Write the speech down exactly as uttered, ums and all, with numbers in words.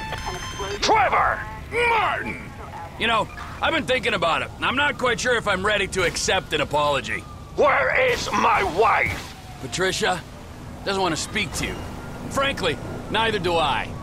Trevor! Martin! You know, I've been thinking about it. I'm not quite sure if I'm ready to accept an apology. Where is my wife? Patricia doesn't want to speak to you. Frankly, neither do I.